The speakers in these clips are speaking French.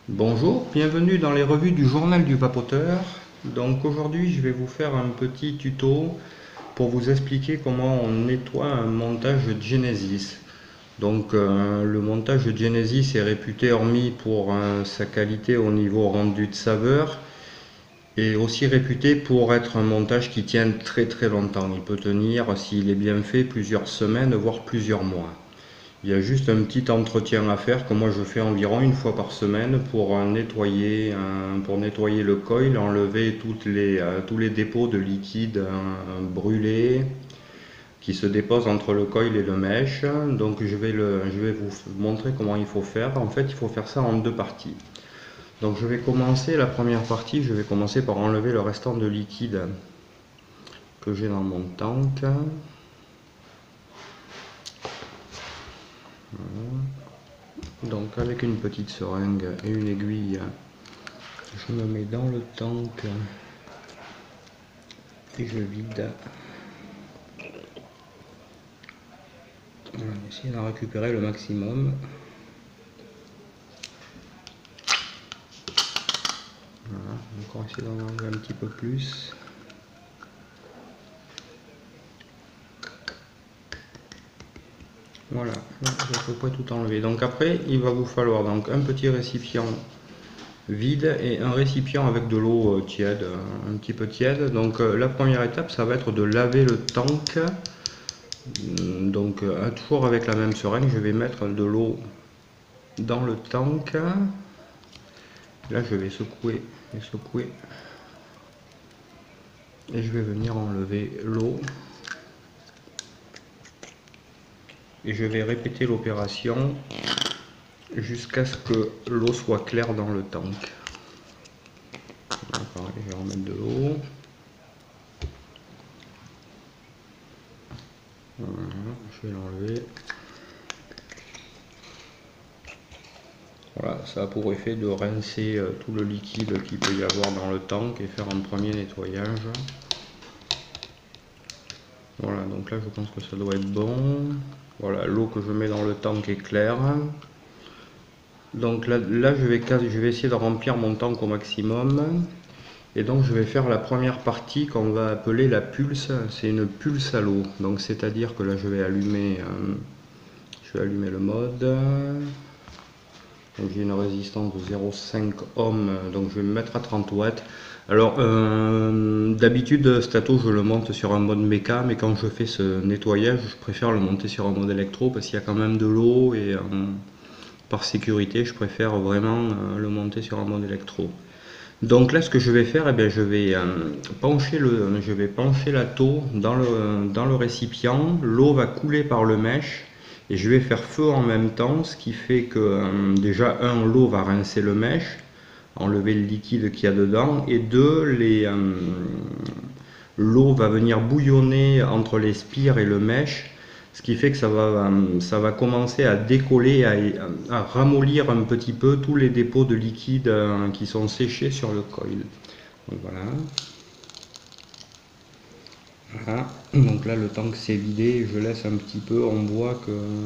Bonjour, bienvenue dans les revues du journal du vapoteur. Donc aujourd'hui je vais vous faire un petit tuto pour vous expliquer comment on nettoie un montage Genesis. Donc le montage Genesis est réputé, hormis pour sa qualité au niveau rendu de saveur, et aussi réputé pour être un montage qui tient très très longtemps. Il peut tenir, s'il est bien fait, plusieurs semaines voire plusieurs mois. Il y a juste un petit entretien à faire que moi je fais environ une fois par semaine pour nettoyer le coil, enlever tous les dépôts de liquide brûlé qui se déposent entre le coil et le mesh. Donc je vais vous montrer comment il faut faire. En fait, il faut faire ça en deux parties. Donc je vais commencer la première partie, je vais commencer par enlever le restant de liquide que j'ai dans mon tank. Donc avec une petite seringue et une aiguille, je me mets dans le tank et je vide. On va essayer d'en récupérer le maximum. Voilà, encore essayer d'en enlever un petit peu plus. Voilà, je ne peux pas tout enlever. Donc après, il va vous falloir donc un petit récipient vide et un récipient avec de l'eau tiède, un petit peu tiède. Donc la première étape, ça va être de laver le tank. Donc toujours avec la même seringue, je vais mettre de l'eau dans le tank. Là, je vais secouer et secouer. Et je vais venir enlever l'eau. Et je vais répéter l'opération jusqu'à ce que l'eau soit claire dans le tank. Pareil, je vais remettre de l'eau. Voilà, je vais l'enlever. Voilà, ça a pour effet de rincer tout le liquide qu'il peut y avoir dans le tank et faire un premier nettoyage. Voilà, donc là je pense que ça doit être bon. Voilà, l'eau que je mets dans le tank est claire. Donc là je vais essayer de remplir mon tank au maximum. Et donc je vais faire la première partie qu'on va appeler la pulse. C'est une pulse à l'eau. Donc c'est-à-dire que là je vais allumer le mode. J'ai une résistance de 0,5 ohm, donc je vais me mettre à 30 watts. Alors d'habitude Stato je le monte sur un mode méca, mais quand je fais ce nettoyage je préfère le monter sur un mode électro parce qu'il y a quand même de l'eau et par sécurité je préfère vraiment le monter sur un mode électro. Donc là ce que je vais faire, eh bien, je vais pencher la taux dans le récipient, l'eau va couler par le mèche et je vais faire feu en même temps, ce qui fait que déjà l'eau va rincer le mèche, enlever le liquide qu'il y a dedans, et deux, l'eau va venir bouillonner entre les spires et le mèche, ce qui fait que ça va commencer à décoller, à ramollir un petit peu tous les dépôts de liquide qui sont séchés sur le coil. Donc voilà. Voilà. Donc là le tank s'est vidé, je laisse un petit peu, on voit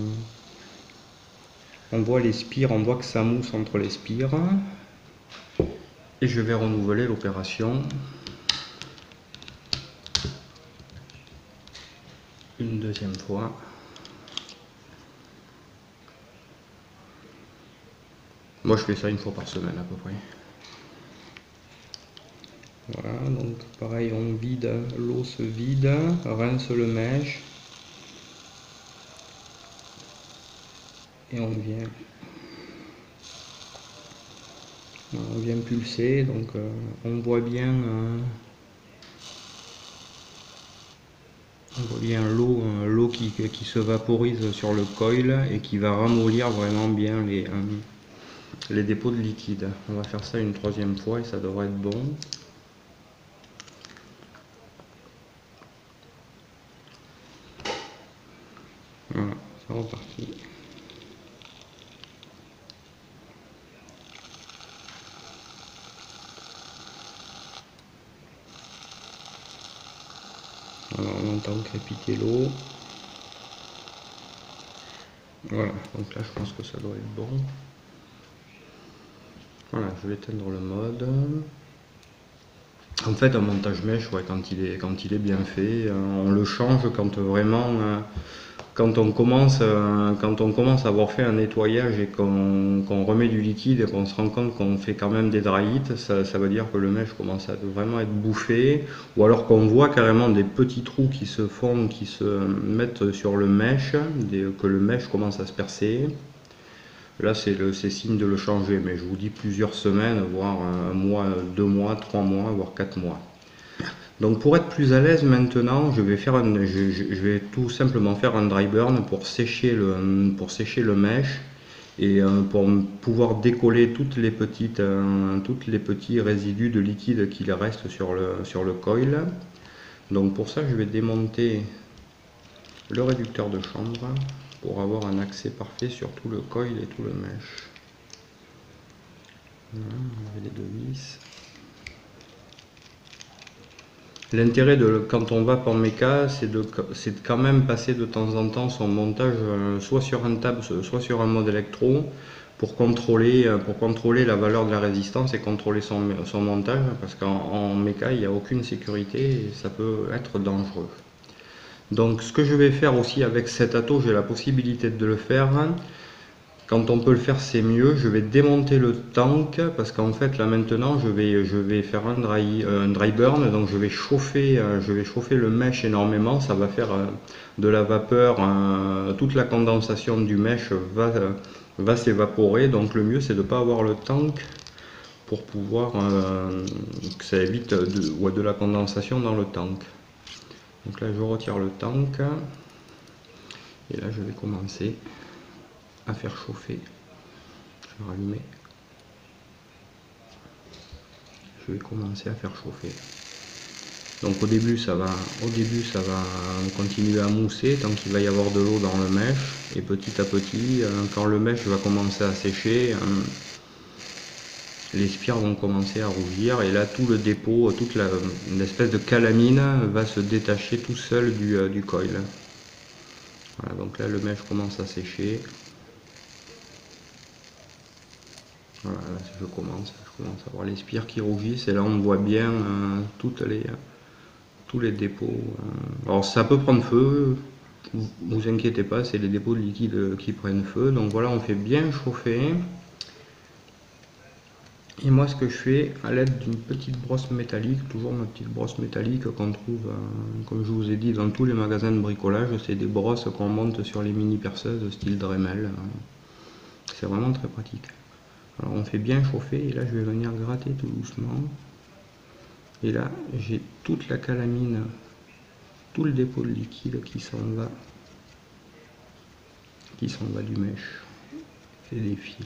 les spires, on voit que ça mousse entre les spires. Et je vais renouveler l'opération une deuxième fois. Moi je fais ça une fois par semaine à peu près. Voilà, donc pareil, on vide, l'eau se vide, rince le mèche. Et on vient pulser, donc on voit bien l'eau qui se vaporise sur le coil et qui va ramollir vraiment bien les dépôts de liquide. On va faire ça une troisième fois et ça devrait être bon. Voilà, c'est reparti. Alors on entend crépiter l'eau. Voilà, donc là je pense que ça doit être bon. Voilà, je vais éteindre le mode. En fait, un montage mèche, ouais, quand il est bien fait, on le change quand vraiment, quand on commence à avoir fait un nettoyage et qu'on remet du liquide et qu'on se rend compte qu'on fait quand même des dry hits, ça veut dire que le mèche commence à vraiment être bouffé, ou alors qu'on voit carrément des petits trous qui se font, qui se mettent sur le mèche, que le mèche commence à se percer. Là, c'est signe de le changer, mais je vous dis plusieurs semaines, voire un mois, 2 mois, 3 mois, voire 4 mois. Donc pour être plus à l'aise maintenant, je vais tout simplement faire un dry burn pour sécher le mèche et pour pouvoir décoller toutes les petits résidus de liquide qu'il reste sur le coil. Donc pour ça, je vais démonter le réducteur de chambre pour avoir un accès parfait sur tout le coil et tout le mèche. Voilà, on avait les deux vis. L'intérêt quand on va pour méca, c'est de quand même passer de temps en temps son montage soit sur un tab, soit sur un mode électro pour contrôler la valeur de la résistance et contrôler son montage, parce qu'en méca, il n'y a aucune sécurité et ça peut être dangereux. Donc ce que je vais faire aussi avec cet atto, j'ai la possibilité de le faire. Quand on peut le faire, c'est mieux. Je vais démonter le tank parce qu'en fait là maintenant je vais faire un dry burn, donc je vais chauffer le mèche énormément. Ça va faire de la vapeur, toute la condensation du mèche va s'évaporer. Donc le mieux c'est de ne pas avoir le tank pour pouvoir que ça évite de la condensation dans le tank. Donc là je retire le tank et là je vais commencer à faire chauffer. Je vais rallumer. Je vais commencer à faire chauffer. Donc au début ça va continuer à mousser tant qu'il va y avoir de l'eau dans le mèche, et petit à petit, quand le mèche va commencer à sécher, les spires vont commencer à rougir et là tout le dépôt, toute l'espèce de calamine va se détacher tout seul du coil. Voilà, donc là le mèche commence à sécher. Voilà, là, je commence à voir les spires qui rougissent et là on voit bien tous les dépôts. Alors ça peut prendre feu, vous inquiétez pas, c'est les dépôts de liquide qui prennent feu. Donc voilà, on fait bien chauffer. Et moi ce que je fais à l'aide d'une petite brosse métallique, toujours ma petite brosse métallique qu'on trouve, comme je vous ai dit, dans tous les magasins de bricolage, c'est des brosses qu'on monte sur les mini perceuses style Dremel. C'est vraiment très pratique. Alors on fait bien chauffer et là je vais venir gratter tout doucement. Et là j'ai toute la calamine, tout le dépôt de liquide qui s'en va du mèche. C'est des fils.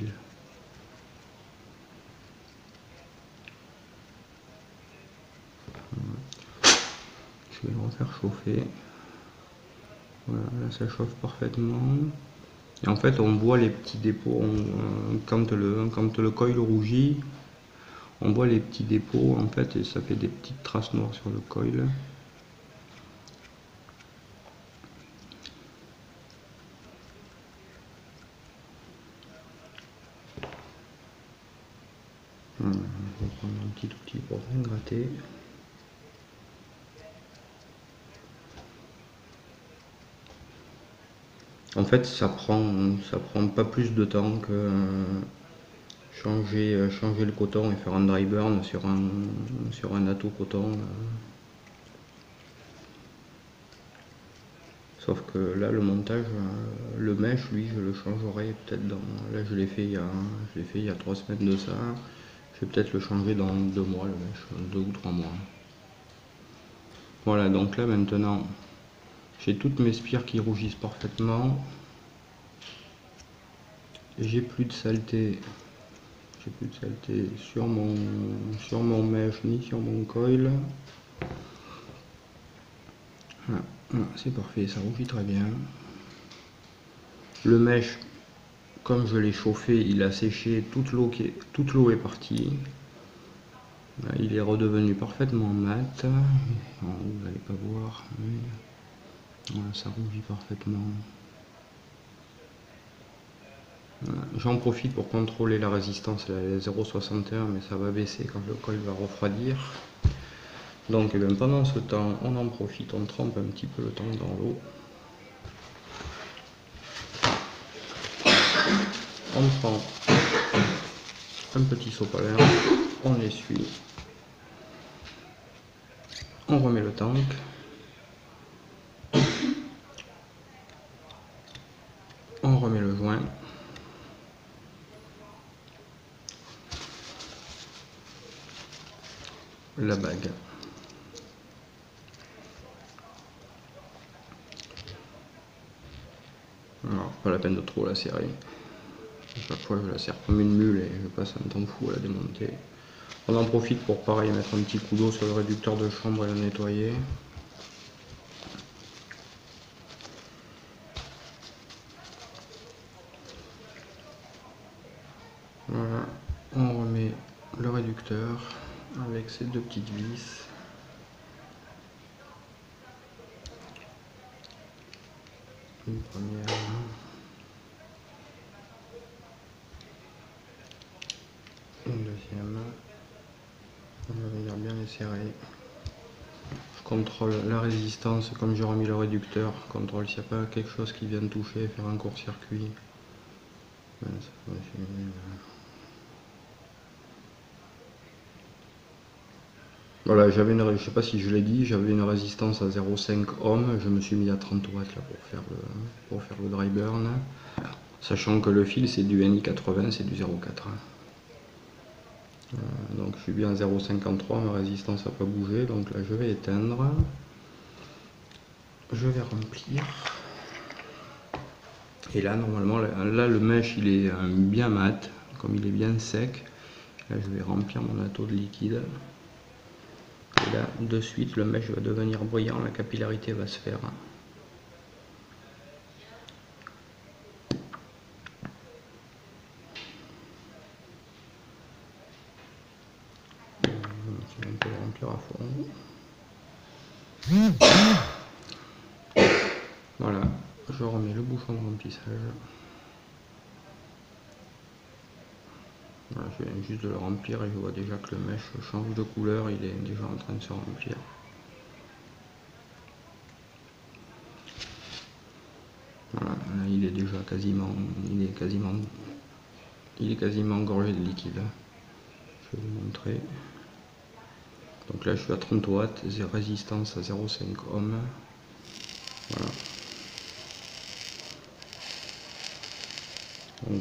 Je vais le refaire chauffer. Voilà, là ça chauffe parfaitement. Et en fait on voit les petits dépôts, quand le coil rougit, on voit les petits dépôts en fait, et ça fait des petites traces noires sur le coil. Voilà, je vais prendre un petit outil pour bien gratter. En fait ça prend pas plus de temps que changer le coton et faire un dry burn sur un atto coton. Sauf que là le montage, le mèche lui je le changerai peut-être là je l'ai fait il y a 3 semaines de ça. Je vais peut-être le changer dans 2 mois, le mèche, 2 ou 3 mois. Voilà, donc là maintenant j'ai toutes mes spires qui rougissent parfaitement. J'ai plus de saleté. Sur mon mèche ni sur mon coil. Voilà, c'est parfait, ça rougit très bien. Le mèche, comme je l'ai chauffé, il a séché, toute l'eau est partie. Là, il est redevenu parfaitement mat. Vous n'allez pas voir, mais voilà, ça rougit parfaitement. Voilà. J'en profite pour contrôler la résistance, elle est 0,61 mais ça va baisser quand le col va refroidir. Donc eh bien, pendant ce temps, on en profite, on trempe un petit peu le temps dans l'eau. On prend un petit sopalin, on l'essuie, on remet le tank, on remet le joint, la bague, alors pas la peine de trop la serrer, à chaque fois je la serre comme une mule et je passe un temps fou à la démonter. On en profite pour pareil mettre un petit coup d'eau sur le réducteur de chambre et le nettoyer. Voilà, on remet le réducteur avec ces deux petites vis. Une première. Une deuxième. On va venir bien les serrer. Je contrôle la résistance comme j'ai remis le réducteur. Je contrôle s'il n'y a pas quelque chose qui vient toucher, faire un court-circuit. Voilà, je sais pas si je l'ai dit, j'avais une résistance à 0,5 ohm, je me suis mis à 30 watts là, pour faire le dry burn, sachant que le fil c'est du NI80, c'est du 0,4. Donc je suis bien à 0,53, ma résistance n'a pas bougé, donc là je vais éteindre, je vais remplir, et là normalement, là le mèche il est bien mat, comme il est bien sec, là je vais remplir mon atteau de liquide. Et là, de suite, le mèche va devenir brillant, la capillarité va se faire. On peut le remplir à fond. Voilà, je remets le bouchon de remplissage. Voilà, je viens juste de le remplir et je vois déjà que le mèche change de couleur, il est déjà en train de se remplir. Voilà, là, il est déjà quasiment gorgé de liquide. Je vais vous montrer. Donc là je suis à 30 watts, résistance à 0,5 ohm. Voilà. Donc,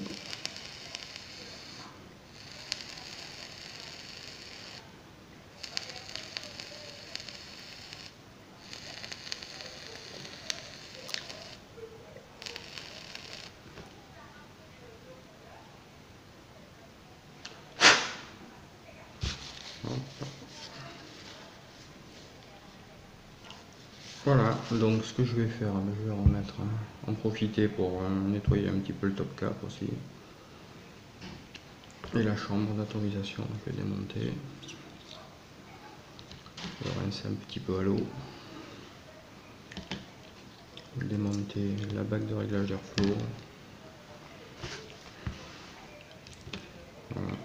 voilà, donc ce que je vais faire, je vais en profiter pour nettoyer un petit peu le top cap aussi. Et la chambre d'autorisation, je vais démonter. Je vais rincer un petit peu à l'eau. Démonter la bague de réglage d'airflow. Voilà.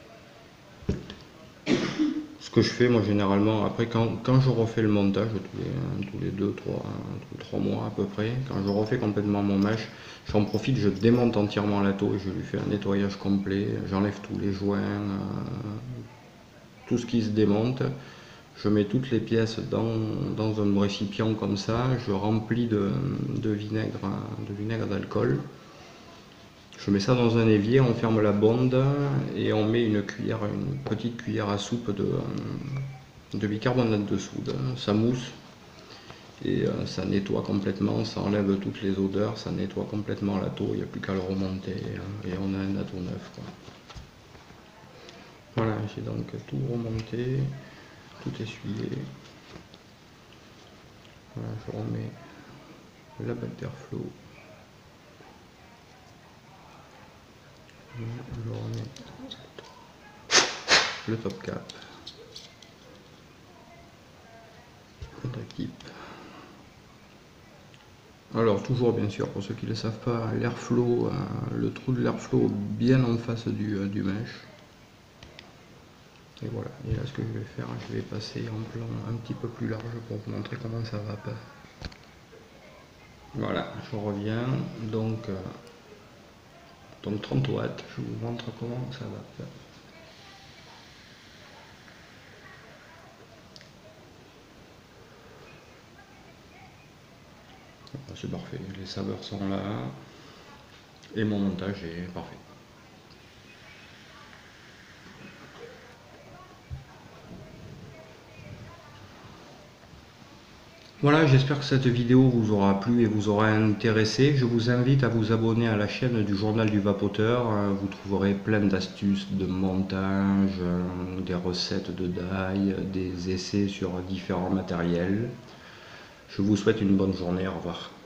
Ce que je fais moi généralement, après quand je refais le montage, tous les 3 mois à peu près, quand je refais complètement mon mèche, j'en profite, je démonte entièrement la taux et je lui fais un nettoyage complet, j'enlève tous les joints, tout ce qui se démonte, je mets toutes les pièces dans un récipient comme ça, je remplis de vinaigre d'alcool. Je mets ça dans un évier, on ferme la bonde et on met une petite cuillère à soupe de bicarbonate de soude. Ça mousse et ça nettoie complètement, ça enlève toutes les odeurs, ça nettoie complètement la taux, il n'y a plus qu'à le remonter et on a un atteau neuf, quoi. Voilà, j'ai donc tout remonté, tout essuyé. Voilà, je remets la bague d'airflow. Je remets le top cap, le tip, Alors toujours bien sûr, pour ceux qui ne le savent pas, l'airflow, le trou de l'airflow bien en face du mesh. Et voilà, et là ce que je vais faire, je vais passer en plan un petit peu plus large pour vous montrer comment ça va pas. Voilà, je reviens, donc 30 watts, je vous montre comment ça va faire. C'est parfait, les saveurs sont là et mon montage est parfait. Voilà, j'espère que cette vidéo vous aura plu et vous aura intéressé. Je vous invite à vous abonner à la chaîne du Journal du Vapoteur. Vous trouverez plein d'astuces de montage, des recettes de die, des essais sur différents matériels. Je vous souhaite une bonne journée, au revoir.